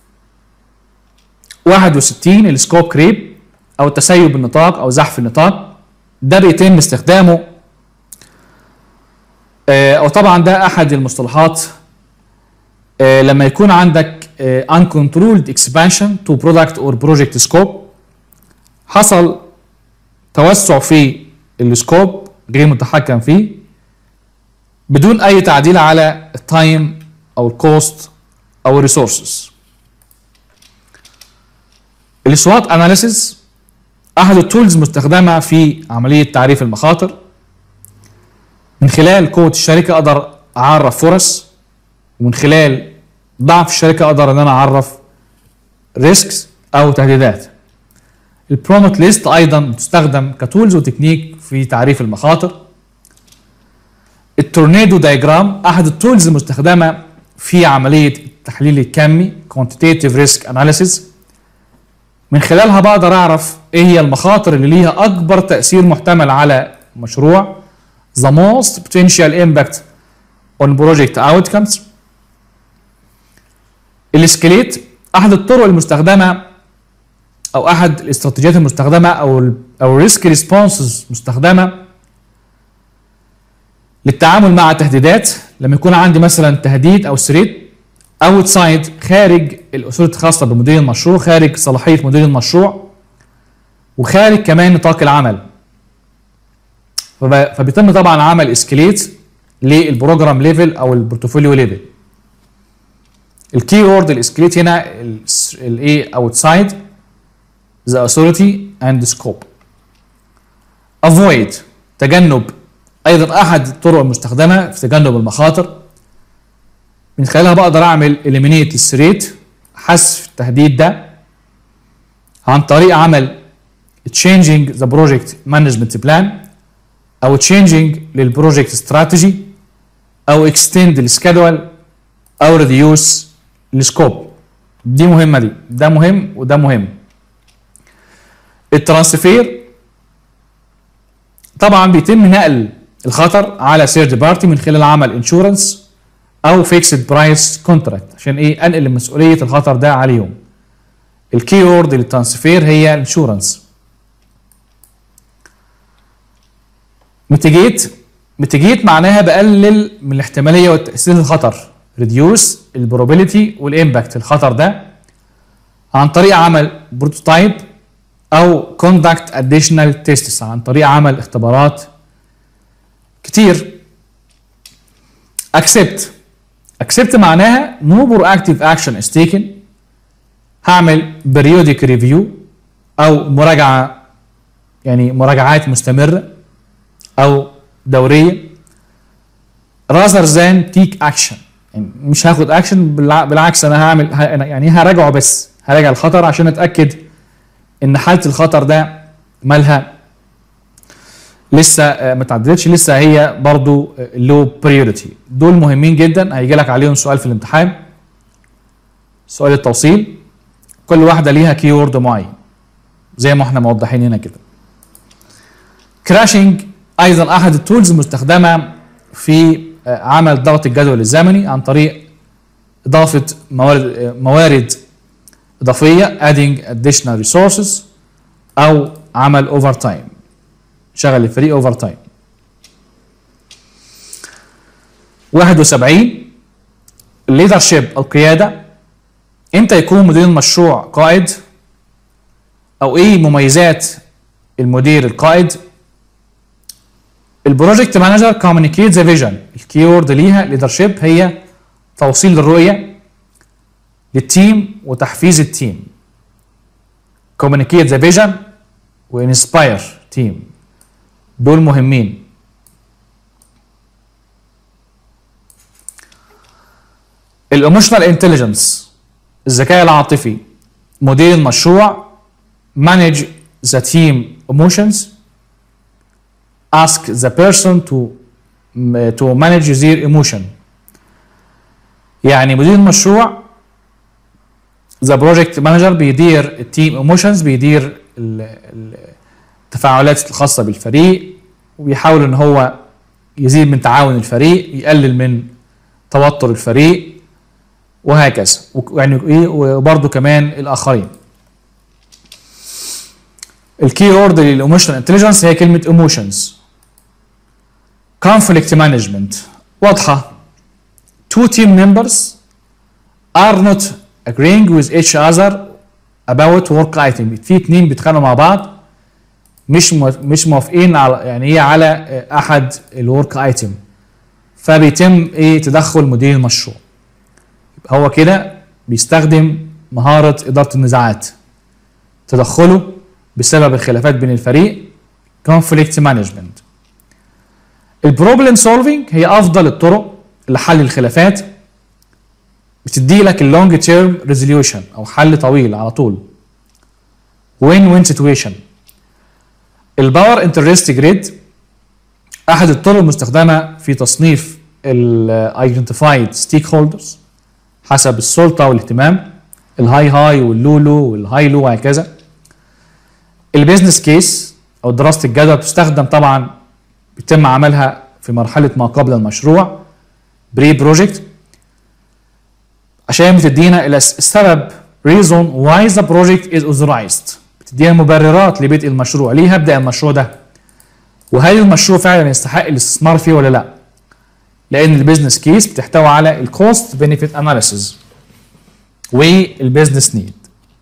Speaker 1: 61 السكوب كريب او تسيب النطاق او زحف النطاق، ده بيتم استخدامه او طبعا ده احد المصطلحات لما يكون عندك uncontrolled expansion to product or project scope، حصل توسع في السكوب غير متحكم فيه بدون اي تعديل على التايم او الكوست او الريسورسز. السوات اناليسيز احد التولز المستخدمه في عمليه تعريف المخاطر. من خلال قوه الشركه اقدر اعرف فرص، ومن خلال ضعف الشركه اقدر ان انا اعرف ريسكس او تهديدات. البروموت ليست ايضا تستخدم كتولز وتكنيك في تعريف المخاطر. التورنيدو دايجرام احد التولز المستخدمه في عمليه التحليل الكمي quantitative risk analysis، من خلالها بقدر اعرف ايه هي المخاطر اللي ليها اكبر تاثير محتمل على مشروع the most potential impact on project outcomes. الاسكليت احد الطرق المستخدمه او احد الاستراتيجيات المستخدمه او ريسك ريسبونسز مستخدمه للتعامل مع تهديدات. لما يكون عندي مثلا تهديد او ثريت اوتسايد خارج الاصول الخاصه بمدير المشروع، خارج صلاحيه مدير المشروع، وخارج كمان نطاق العمل، فبيتم طبعا عمل اسكليت للبروجرام ليفل او البورتفوليو ليفل. الكي وورد الاسكليت هنا الايه اوتسايد the authority and scope. avoid تجنب ايضا احد الطرق المستخدمه في تجنب المخاطر، من خلالها بقدر اعمل eliminate الثريت حذف التهديد ده عن طريق عمل changing the project management plan او changing للبروجكت strategy او extend السكادول او reduce السكوب. دي مهمه، دي ده مهم وده مهم. الترانسفير طبعا بيتم نقل الخطر على ثيرد بارتي من خلال عمل انشورنس او فيكسد برايس كونتراكت عشان ايه انقل مسؤوليه الخطر ده عليهم. الكي وورد للترانسفير هي انشورنس. ميتيجيت معناها بقلل من الاحتماليه والتاثير الخطر، ريديوس البروبابيلتي والامباكت الخطر ده عن طريق عمل بروتوتايب او conduct additional tests عن طريق عمل اختبارات كتير. accept معناها no proactive action is taken، هعمل periodic review او مراجعه، يعني مراجعات مستمره او دوريه، rather than take action، يعني مش هاخد اكشن، بالعكس انا هعمل يعني هراجعه، بس هراجع الخطر عشان اتاكد ان حاله الخطر ده مالها لسه ما تعدلتش، لسه هي برضو لو بريوريتي. دول مهمين جدا، هيجي لك عليهم سؤال في الامتحان، سؤال التوصيل، كل واحده ليها كيورد معين زي ما احنا موضحين هنا كده. كراشنج ايضا احد التولز المستخدمه في عمل ضغط الجدول الزمني عن طريق اضافه موارد اضافيه adding additional resources او عمل اوفر تايم، شغل الفريق اوفر تايم. 71 الليدرشيب القياده، امتى يكون مدير المشروع قائد او ايه مميزات المدير القائد؟ البروجكت مانجر communicate the vision، الكيورد ليها ليدرشيب هي توصيل الرؤيه للتيم وتحفيز التيم. communicate the vision وinspire team، دول مهمين. الايموشنال انتليجنس الذكاء العاطفي، مدير المشروع manage the team emotions، ask the person to manage their emotion. يعني مدير المشروع the project manager بيدير التيم emotions، بيدير التفاعلات الخاصه بالفريق، وبيحاول ان هو يزيد من تعاون الفريق، يقلل من توتر الفريق، وهكذا. يعني ايه، وبرده كمان الاخرين. الكي وورد للايموشنال انتليجنس هي كلمه ايموشنز. conflict management واضحه. two team members are not agreeing with each other about work item. في اتنين بيتخانقوا مع بعض، مش موافقين على يعني ايه على احد الورك ايتم، فبيتم ايه تدخل مدير المشروع. يبقى هو كده بيستخدم مهارة إدارة النزاعات، تدخله بسبب الخلافات بين الفريق، conflict management. البروبلم سولفينج هي أفضل الطرق لحل الخلافات، بتدي لك اللونج تيرم ريزوليوشن أو حل طويل على طول. win-win situation. الباور انترست جريد أحد الطرق المستخدمة في تصنيف الايدنتيفايد ستيك هولدرز حسب السلطة والاهتمام، الهاي واللولو والهاي لو وهكذا. البيزنس كيس أو دراسة الجدوى بتستخدم طبعا، بيتم عملها في مرحلة ما قبل المشروع بري بروجكت، عشان بتدينا السبب reason why the project is authorized، بتدينا مبررات لبدء المشروع، ليه هبدأ المشروع ده، وهل المشروع فعلا يستحق الاستثمار فيه ولا لا. لأن البيزنس كيس بتحتوي على الكوست بنفيت اناليسيز والبيزنس نيد.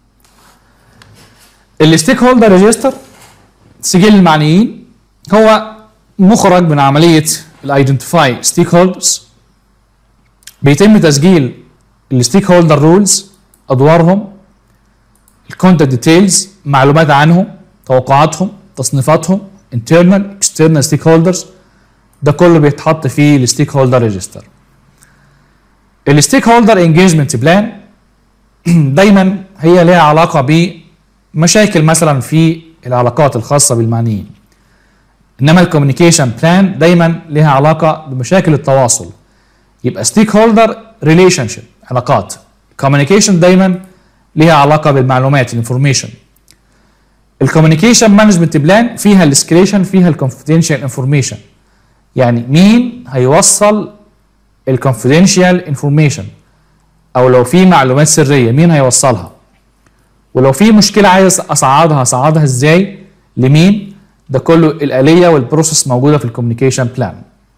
Speaker 1: الستيك هولدر ريجستر سجل المعنيين هو مخرج من عملية الايدنتيفاي ستيك هولدرز. بيتم تسجيل الستيك هولدر رولز، ادوارهم، الكونتاكت ديتيلز، معلومات عنهم، توقعاتهم، تصنيفاتهم، internal external stakeholders، ده كله بيتحط في الستيك هولدر ريجستر. الستيك هولدر انجيجمنت بلان دايما هي لها علاقه بمشاكل مثلا في العلاقات الخاصه بالمعنيين، انما الكوميونيكيشن بلان دايما لها علاقه بمشاكل التواصل. يبقى ستيك هولدر ريليشن شيب، علاقات. كوميونيكيشن دايما لها علاقه بالمعلومات، الانفورميشن. الكوميونيكيشن مانجمنت بلان فيها الاسكليشن، فيها الكونفيدنشال انفورميشن، يعني مين هيوصل الكونفيدنشال انفورميشن، او لو في معلومات سريه مين هيوصلها، ولو في مشكله عايز اصعدها ازاي لمين. ده كله الاليه والبروسيس موجوده في الكوميونيكيشن بلان.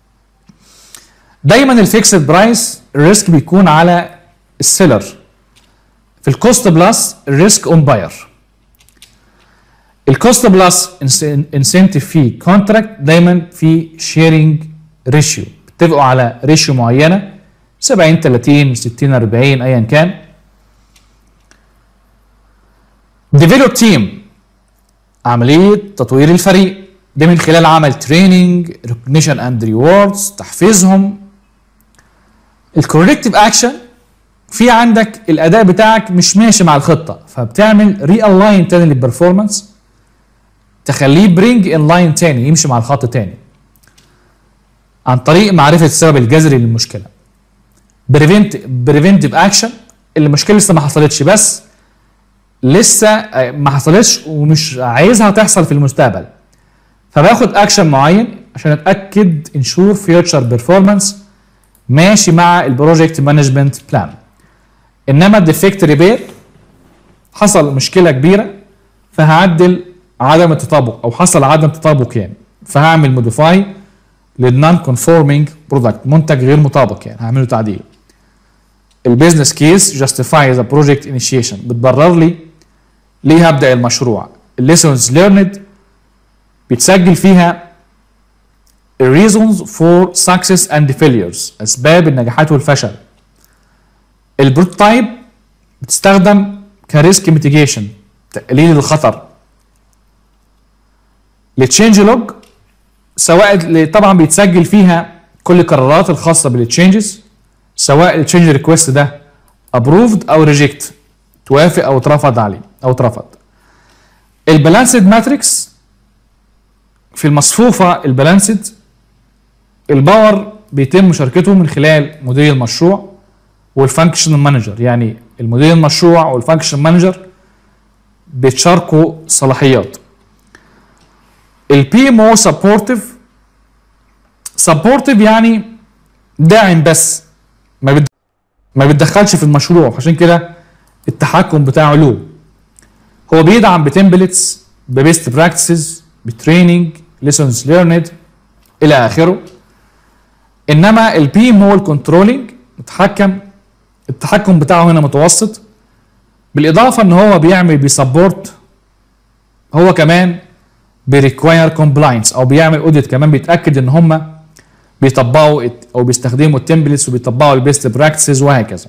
Speaker 1: دايما الفيكسد برايس الريسك بيكون على السيلر، في الكوست بلس الريسك اون باير. الكوست بلس انسنتيف في كونتراكت دايما في شيرنج ريشيو، بيتفقوا على ريشيو معينه 70 30 60 40 ايا كان. ديفلوب تيم، عمليه تطوير الفريق، ده من خلال عمل تريننج، ريكوجنيشن اند ريوردز، تحفيزهم. الكوركتيف اكشن، في عندك الاداء بتاعك مش ماشي مع الخطه، فبتعمل ري الاين تاني للبرفورمانس، تخليه برينج ان لاين تاني، يمشي مع الخط تاني عن طريق معرفه السبب الجذري للمشكله. بريفنتيف اكشن، المشكله لسه ما حصلتش، بس لسه ما حصلتش ومش عايزها تحصل في المستقبل، فباخد اكشن معين عشان اتاكد انشور فيوتشر بيرفورمانس ماشي مع البروجكت مانجمنت بلان. انما الديفكت ريبير، حصل مشكله كبيره فهعدل عدم التطابق، او حصل عدم تطابق يعني، فهعمل موديفاي للنون كونفورمينج برودكت، منتج غير مطابق يعني هعمله تعديل. البيزنس كيس جاستيفاي ذا بروجكت انيشيشن، بتبرر لي ليه هبدا المشروع. الليسونز ليرند بتسجل فيها reasons for success and failures، اسباب النجاحات والفشل. البروتوتايب بتستخدم كريسك ميتيجيشن، تقليل الخطر. التشينج لوج سواء طبعا بيتسجل فيها كل القرارات الخاصه بالتشينجز، سواء التشينج ريكويست ده ابروفد او ريجكت، توافق او اترفض عليه او اترفض. البالانسد ماتريكس، في المصفوفه البالانسد الباور بيتم مشاركته من خلال مدير المشروع والفانكشنال مانجر، يعني المدير المشروع والفانكشنال مانجر بيتشاركوا صلاحيات. البي ام او سبورتيف يعني داعم بس ما بيتدخلش في المشروع، عشان كده التحكم بتاعه له. هو بيدعم بتمبلتس، ببيست براكتسز، بتريننج، ليسونز ليرند الى اخره. انما البي ام او الكنترولنج التحكم بتاعه هنا متوسط، بالاضافه ان هو بيسبورت، هو كمان بيريكواير كومبلاينس او بيعمل اوديت كمان، بيتاكد ان هم بيطبقوا او بيستخدموا التمبلتس وبيطبقوا البيست براكتسز وهكذا.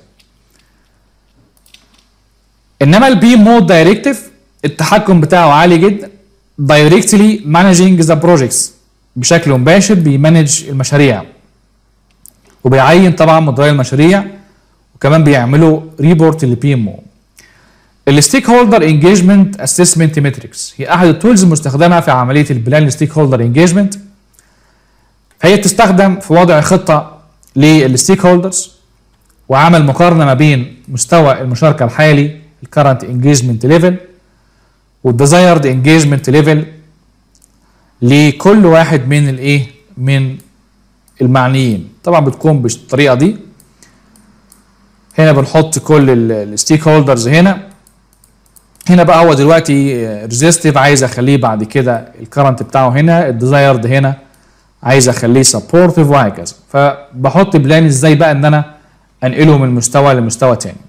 Speaker 1: انما البي ام او دايركتيف التحكم بتاعه عالي جدا، دايركتلي مانجينج ذا بروجكتس، بشكل مباشر بيمانج المشاريع وبيعين طبعا مديري المشاريع، وكمان بيعملوا ريبورت للبي ام او. الستيك هولدر انجيجمنت اسسمنت ماتريكس هي احد التولز المستخدمه في عمليه البلان ستيك هولدر انجيجمنت. هي بتستخدم في وضع خطه للستيك هولدرز وعمل مقارنه ما بين مستوى المشاركه الحالي الكرنت انجيجمنت ليفل والديزايرد انجيجمنت ليفل لكل واحد من المعنيين. طبعا بتكون بالطريقه دي. هنا بنحط كل الستيك هولدرز هنا بقى هو دلوقتي ريزيستيف، عايز اخليه بعد كده الكرنت بتاعه هنا، الديزايرد هنا عايز اخليه سبورتيف وهكذا. فبحط بلان ازاي بقى ان انا انقله من مستوى لمستوى تاني.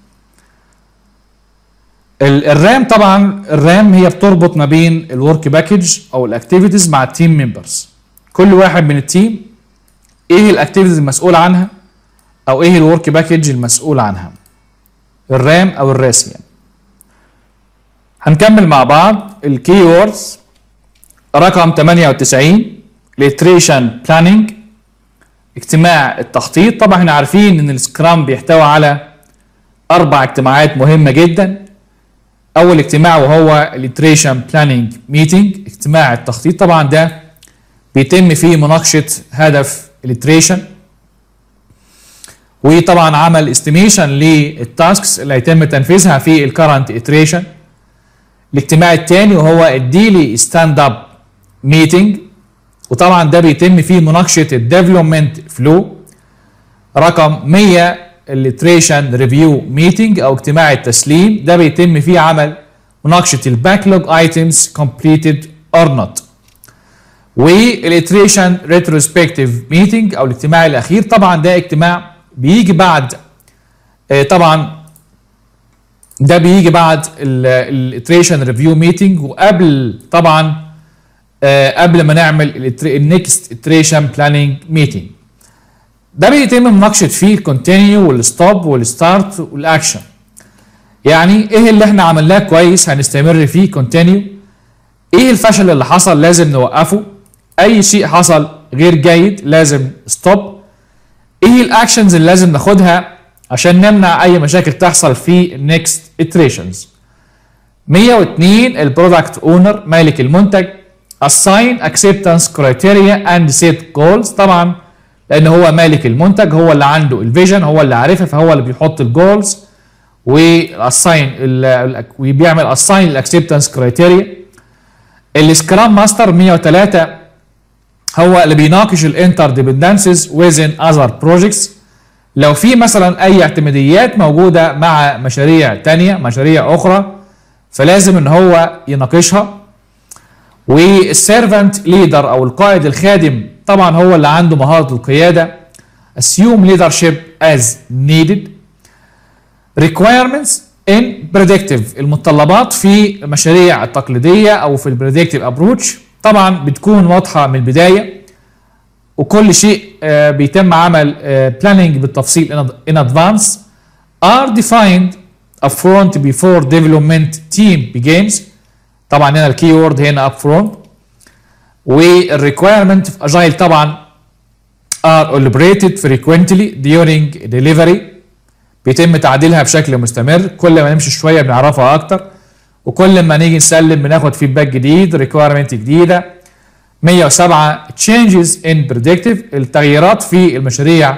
Speaker 1: الرام طبعا هي بتربط ما بين الورك باكج او الاكتيفيتيز مع التيم ممبرز. كل واحد من التيم ايه الاكتيفيتيز المسؤول عنها او ايه الورك باكج المسؤول عنها، الرام او الراس يعني. هنكمل مع بعض الكي ووردز. رقم 98 الاتريشن بلاننج، اجتماع التخطيط. طبعا احنا عارفين ان السكرام بيحتوي على 4 اجتماعات مهمه جدا. اول اجتماع وهو الاتريشن بلاننج ميتنج، اجتماع التخطيط. طبعا ده بيتم فيه مناقشه هدف الاتريشن، وطبعا عمل استيميشن للتاسكس اللي هيتم تنفيذها في الكرنت اتريشن. الاجتماع الثاني وهو الديلي ستاند اب ميتنج، وطبعا ده بيتم فيه مناقشه الديفلوبمنت فلو. رقم 100 الاتريشن ريفيو ميتنج او اجتماع التسليم، ده بيتم فيه عمل مناقشه الباكلوج ايتمز كومبليتد اور نوت. والاتريشن ريتروسبكتيف ميتنج او الاجتماع الاخير، طبعا ده اجتماع بيجي بعد الاتريشن ريفيو ميتنج، وقبل طبعا قبل ما نعمل النكست اتريشن بلاننج ميتنج. ده بيتم مناقشه فيه الكونتينيو والستوب والستارت والاكشن. يعني ايه اللي احنا عملناه كويس هنستمر فيه كونتينيو، ايه الفشل اللي حصل لازم نوقفه، اي شيء حصل غير جيد لازم ستوب، ايه الاكشنز اللي لازم ناخدها عشان نمنع اي مشاكل تحصل في النكست اتريشنز. 102 البرودكت اونر مالك المنتج assign acceptance criteria and set goals. طبعا لان هو مالك المنتج، هو اللي عنده الفيجن، هو اللي عارفها، فهو اللي بيحط الجولز وبيعمل assign الاكسبتنس كرايتيريا. السكرام ماستر 103 هو اللي بيناقش الانتر ديبندنسز within other projects. لو في مثلا اي اعتماديات موجوده مع مشاريع تانية، مشاريع اخرى، فلازم ان هو يناقشها. والسيرفنت ليدر او القائد الخادم طبعا هو اللي عنده مهاره القياده assume leadership as needed. requirements in predictive المتطلبات في المشاريع التقليديه او في البريدكتيف ابروتش طبعا بتكون واضحه من البدايه، وكل شيء بيتم عمل planning بالتفصيل in advance are defined upfront before development team begins. طبعا هنا الكي وورد هنا upfront. والrequirement في agile طبعا are elaborated frequently during delivery، بيتم تعديلها بشكل مستمر، كل ما نمشي شويه بنعرفها اكتر، وكل ما نيجي نسلم بناخد فيدباك جديد، requirement جديده. 107 changes in predictive التغييرات في المشاريع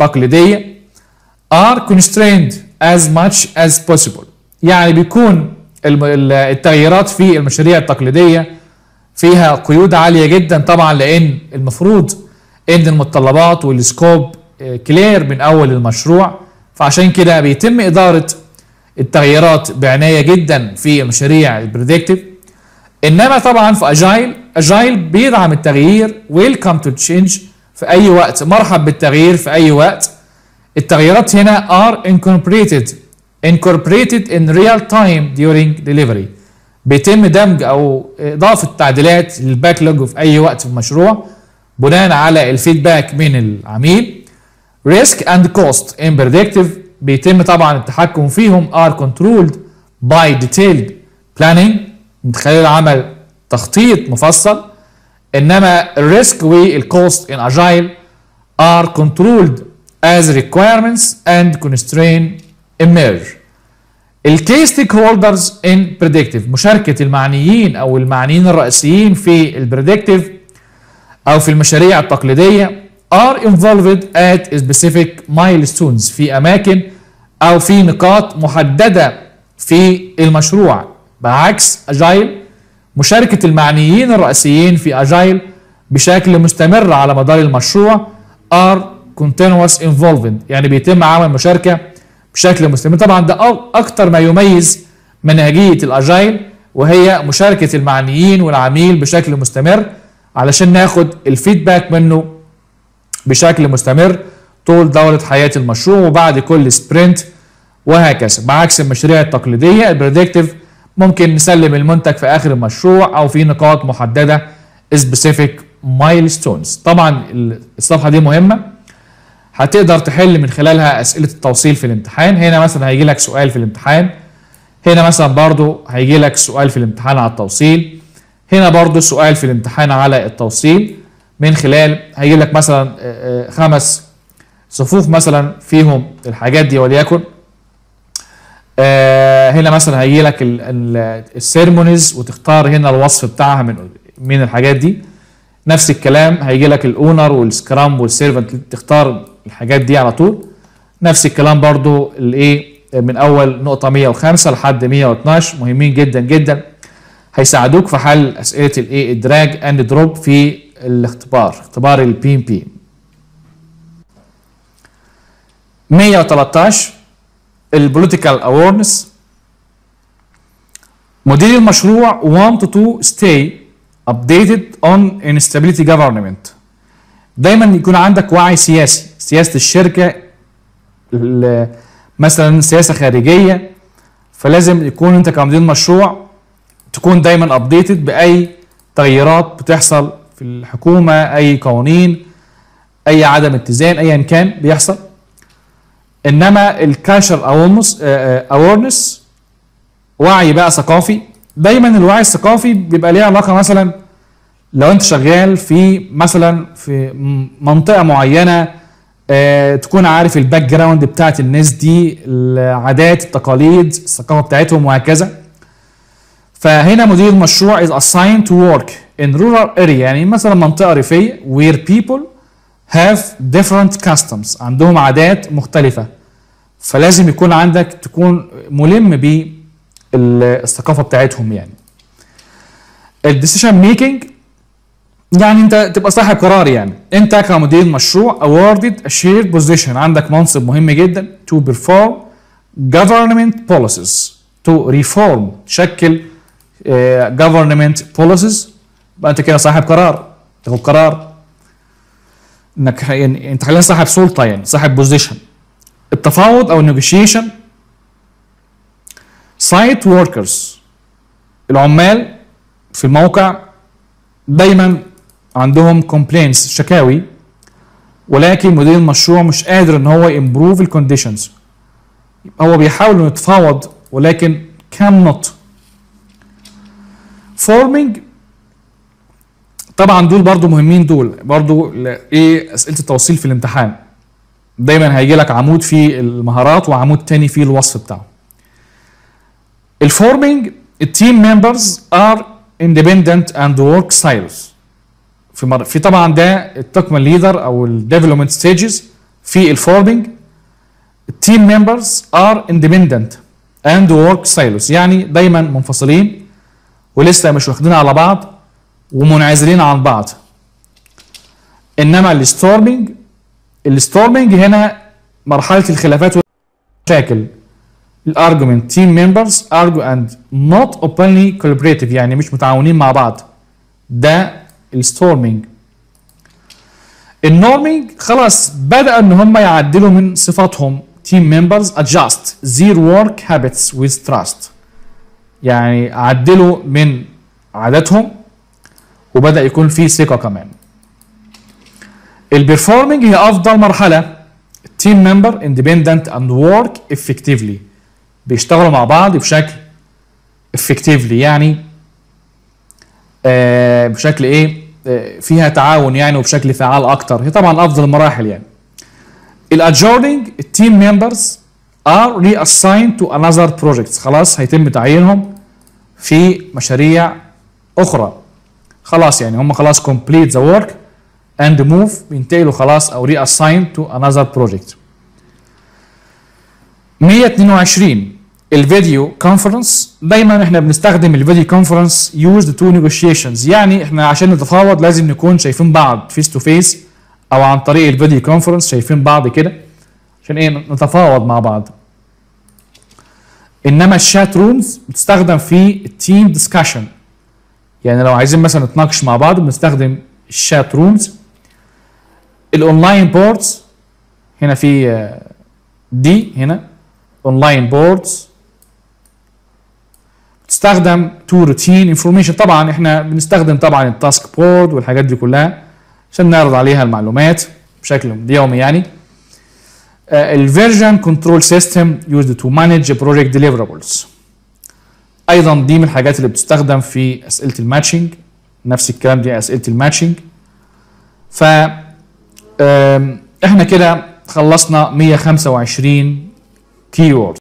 Speaker 1: التقليديه are constrained as much as possible، يعني بيكون التغييرات في المشاريع التقليديه فيها قيود عاليه جدا طبعا، لان المفروض ان المتطلبات والسكوب كلير من اول المشروع، فعشان كده بيتم اداره التغييرات بعنايه جدا في المشاريع البريدكتيف. انما طبعا في اجايل بيدعم التغيير، ويلكم تو تشينج في اي وقت، مرحب بالتغيير في اي وقت. التغييرات هنا are incorporated in real time during delivery، بيتم دمج او اضافه تعديلات للباكلوج في اي وقت في المشروع بناء على الفيدباك من العميل. risk and cost in predictive بيتم طبعا التحكم فيهم are controlled by detailed planning، من خلال عمل تخطيط مفصل. انما الريسك والكوست in agile are controlled as requirements and constraints emerge. الكي ستيك هولدرز ان بريدكتيف، مشاركه المعنيين او المعنيين الرئيسيين في البريدكتيف او في المشاريع التقليديه are involved at specific milestones، في اماكن او في نقاط محدده في المشروع. بعكس اجايل، مشاركه المعنيين الرئيسيين في اجايل بشكل مستمر على مدار المشروع are continuous involvement، يعني بيتم عمل مشاركه بشكل مستمر. طبعا ده اكتر ما يميز منهجيه الاجايل، وهي مشاركه المعنيين والعميل بشكل مستمر علشان ناخد الفيدباك منه بشكل مستمر طول دورة حياة المشروع وبعد كل سبرنت وهكذا. بعكس المشاريع التقليدية البريدكتيف ممكن نسلم المنتج في اخر المشروع او في نقاط محددة specific milestones. طبعا الصفحة دي مهمة، هتقدر تحل من خلالها اسئلة التوصيل في الامتحان. هنا مثلا هيجي لك سؤال في الامتحان، هنا مثلا برضو هيجي لك سؤال في الامتحان على التوصيل، هنا برضو سؤال في الامتحان على التوصيل. من خلال هيجي لك مثلا 5 صفوف مثلا فيهم الحاجات دي، وليكن هنا مثلا هيجي لك السيرمونيز وتختار هنا الوصف بتاعها من الحاجات دي. نفس الكلام هيجي لك الاونر والسكرام والسيرفنت، تختار الحاجات دي على طول. نفس الكلام برضو الايه من اول نقطه 105 لحد 112 مهمين جدا جدا، هيساعدوك في حل اسئله الايه الدراج اند دروب في اختبار البي ام بي. 113 البوليتيكال اويرنس. مدير المشروع want to stay updated on instability government. دايما يكون عندك وعي سياسي، سياسه الشركه مثلا سياسه خارجيه، فلازم يكون انت كمدير مشروع تكون دايما ابديتد باي تغييرات بتحصل في الحكومه، اي قوانين، اي عدم اتزان ايا كان بيحصل. انما الكالتشر اويرنس وعي بقى ثقافي. دايما الوعي الثقافي بيبقى ليه علاقه مثلا لو انت شغال في مثلا في منطقه معينه، تكون عارف الباك جراوند بتاعت الناس دي، العادات، التقاليد، الثقافه بتاعتهم وهكذا. فهنا مدير المشروع is assigned to work in rural area، يعني مثلا منطقه ريفيه where people have different customs، عندهم عادات مختلفه، فلازم يكون عندك تكون ملم بالثقافه بتاعتهم. يعني الديسيشن ميكنج، يعني انت تبقى صاحب قرار. يعني انت كمدير مشروع awarded a shared position، عندك منصب مهم جدا to perform government policies، to reform تشكل government policies. يبقى انت كده صاحب قرار، تاخد قرار انك يعني انت حاليا صاحب سلطه، يعني صاحب بوزيشن. التفاوض او النيجوشيشن. سايت وركرز، العمال في الموقع دايما عندهم كومبلينز، شكاوي، ولكن مدير المشروع مش قادر ان هو امبروف الكونديشنز، هو بيحاول انه يتفاوض ولكن كان نوت. فورمينج، طبعا دول برضو مهمين، دول برضو ايه اسئله التوصيل في الامتحان. دايما هيجي لك عمود فيه المهارات وعمود تاني فيه الوصف بتاعه. الفورمينج، التيم ممبرز ار independent and work styles. في طبعا ده التقم الليدر او الديفلوبمنت ستيجز. في الفورمينج التيم ممبرز ار independent and work silos، يعني دايما منفصلين ولسه مش واخدين على بعض ومنعزلين عن بعض. انما الستورمنج هنا مرحله الخلافات والمشاكل. الارجيومنت team members argue and not openly collaborative، يعني مش متعاونين مع بعض، ده الستورمنج. النورمينج خلاص بدأ ان هم يعدلوا من صفاتهم. team members adjust their work habits with trust، يعني عدلوا من عاداتهم وبدأ يكون في ثقة كمان. البرفورمينج هي افضل مرحلة. team member independent and work effectively، بيشتغلوا مع بعض بشكل effectively، يعني بشكل ايه فيها تعاون يعني وبشكل فعال اكتر. هي طبعا افضل المراحل يعني. الادجورنينج التيم ممبرز ار reassigned to another projects، خلاص هيتم تعيينهم في مشاريع اخرى. خلاص يعني هم خلاص complete the work and move، بينتقلوا خلاص او reassigned to another project. 122 الفيديو كونفرنس. دايما احنا بنستخدم الفيديو كونفرنس used to negotiations، يعني احنا عشان نتفاوض لازم نكون شايفين بعض فيس تو فيس او عن طريق الفيديو كونفرنس شايفين بعض كده عشان ايه نتفاوض مع بعض. انما الشات رومز بتستخدم في التيم ديسكشن، يعني لو عايزين مثلا نتناقش مع بعض بنستخدم الشات رومز. الاونلاين بوردز هنا في دي هنا اونلاين بوردز تستخدم تو روتين انفورميشن. طبعا احنا بنستخدم طبعا التاسك بورد والحاجات دي كلها عشان نعرض عليها المعلومات بشكل يومي يعني. الفيرجن كنترول سيستم يوزد تو مانج بروجكت ديليفرابلز، ايضا دي من الحاجات اللي بتستخدم في اسئله الماتشنج. نفس الكلام دي اسئله الماتشنج. ف احنا كده خلصنا 125 كيورد.